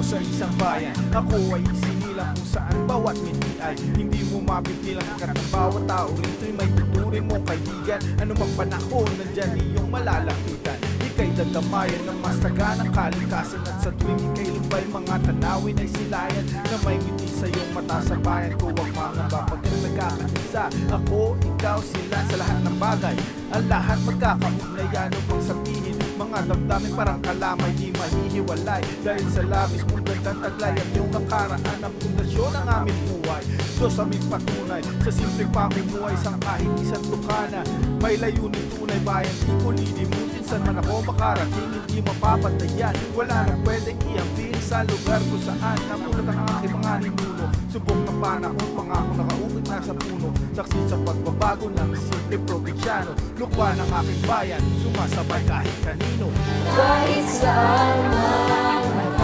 sa isang bayan. Ako ay isinilang kung saan bawat ngiti ay hindi mo mapipilang kat ng bawat tao rito'y may tuturing mong kaibigan. Anumang panahon nandyan iyong malalapitan. Ika'y dadamayan ng masaganang kalikasan. At sa tuwing ika'y lumbay mga tanawin ay silayan na may ngiti sa iyong mata sa bayan ko. Huwag mangamba pagkat nagkakaisa. Ako, ikaw, sila sa lahat ng bagay. Ang lahat magkakaugnay. Ano bang sabihin? Mga damdamin parang kalamay di mahihiwalay. Dahil sa labis mong gandang taglay ang iyong nakaraan ang pundasyon ng aming buhay. Diyos aming patunay sa simpleng pamumuhay sang kahit isang tukana. May layunin tunay bayan di ko lilimutin. Saan man ako makarating hindi mapapatayan. Wala nang pwedeng iambing sa lugar kung saan namulat ang aking mga ninuno. Subok ng panahon pangako nakaukit na sa puno. Saksi sa pagbabago ng simple probinsyano. Lukwa ng aking bayan sumasabay kahit kanino. Kahit saan man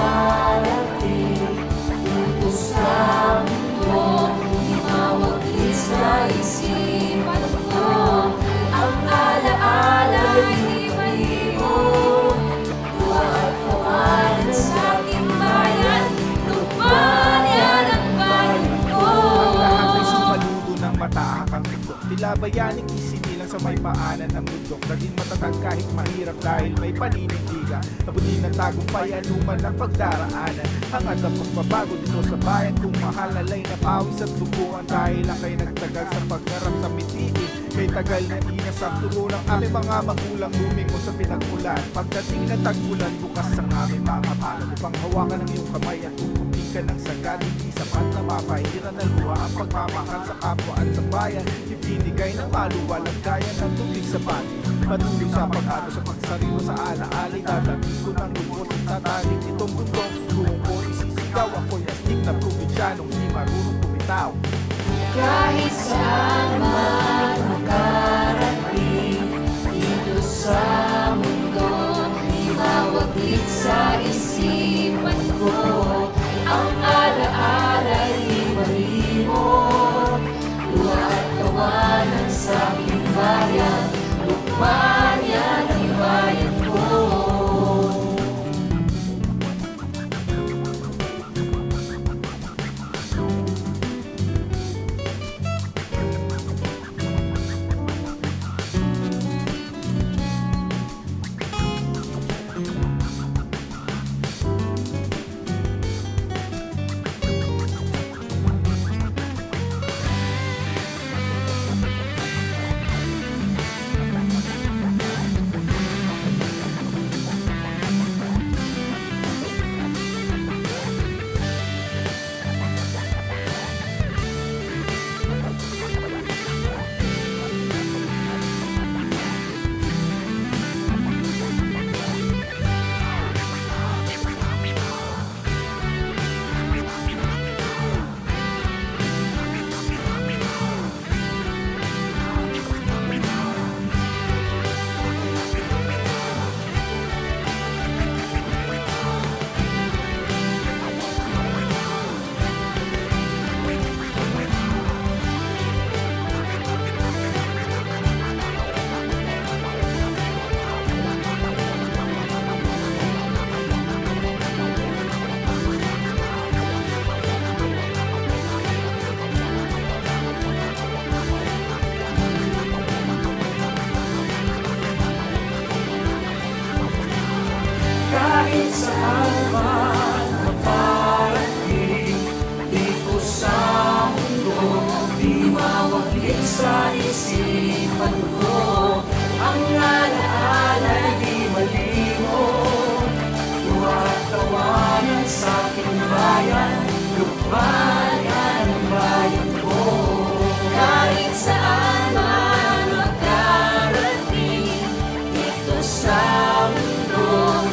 nakarating dito sa mundo, di mawaglit sa isipan ko ang alaala di malibog. Tuwa at tawanan sa aking bayan, lukman yan ang bayan ko. Ang lahat ay sumaludo ng mataakang mundo. Tila bayaning isinilang sa may paanan ng bundok. Naging matatag kahit mahirap dahil may paninindigan. Nabuti ng tagumpay anuman ang pagdaraanan. Hangad ang pagbabago dito sa bayan kung mahal alay na pawis at duguan. Dahil lang kayo nagtagal sa pagharap sa mitiid. Kay tagal na inasang tulo ng aming mga magulang lumingo sa pinagmulan. Pagdating na tag-ulan bukas ang aming mga palad. Upang hawakan ng iyong kamay at tutupi ka ng sagad. Hindi sapat na mapahiran na luha ang pagmamahal sa kapwa at sa bayan. Ibinigay ng maluwalang gaya ng tubig sa pati. Patuloy sa pag-ato sa pagsariwa sa alaali. Dadamig ko ng lubot at tataling itong bundok. Kung ko isisigaw ako'y astig na probinsyanong di marunong kumitaw. Kahit saan man makarating dito sa mundo, di mawaglit sa isipan ko ang alaala di malimot. Tuwa at tawanan sa aking bayan, lukman yan ang bayan ko. Kahit saan man makarating dito sa mundo, di mawaglit sa isipan ko ang alaala di malimot. Tuwa at tawanan sa aking bayan, lukman yan ang bayan ko. Kahit saan man makarating dito sa mundo,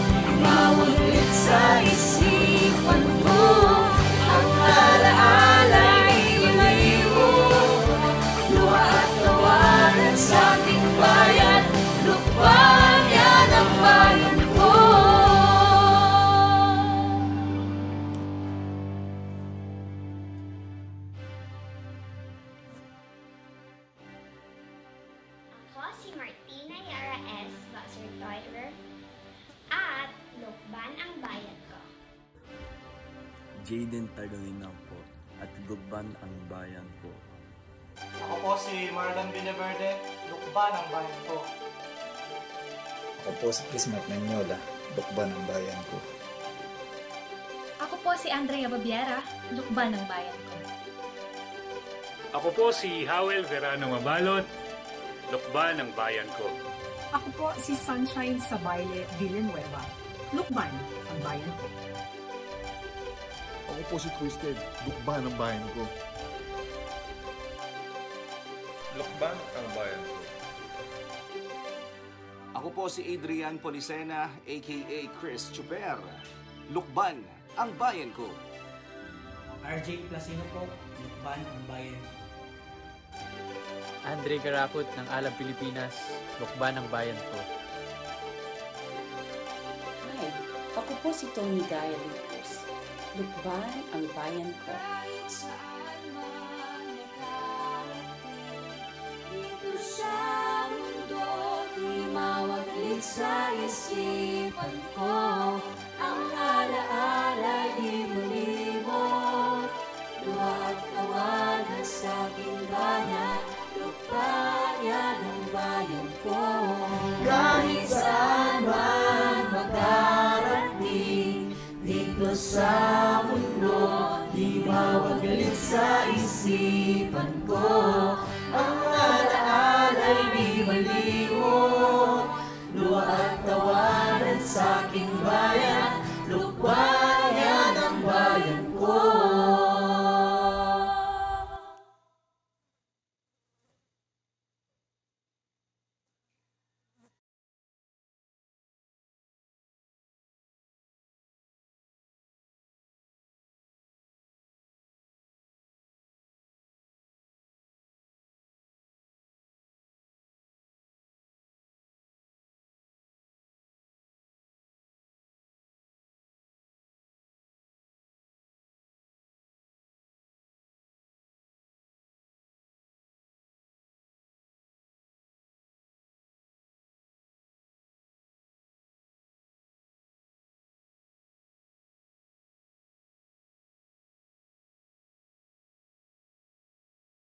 mawaglit sa isipan ko ang alaala di malimot. Luha at tawanan sa aking bayan, lukman yan ang bayan ko. Jaden Tagalinaw po at Lukban ang bayan ko. Ako po si Marlon Villaverde, Lukban ang bayan ko. Ako po si Kismat Menyola, Lukban ang bayan ko. Ako po si Andrea Babiera, Lukban ng bayan ko. Ako po si Howell Verano Mabalot, Lukban ng bayan ko. Ako po si Sunshine Sabayle Villanueva, Lukban ang bayan ko. Ako po si Twisted, Lukban ang bayan ko. Lukban ang bayan ko. Ako po si Adrian Policena, aka Chris Chuper, Lukban ang bayan ko. RJ Placino po, Lukban ang bayan ko. Andre Garaput ng Alam Pilipinas, Lukban ang bayan ko. Hi, ako po si Tony Gaya Lucas, Lukban ang bayan ko. Dito sa mundo, di mawaglit sa isipan ko. Ang alaala di malimot, luha at tawanan sa aking bayan. Lukban yan ang bayan ko. Kahit saan man makarating, dito sa mundo, di mawaglit sa isipan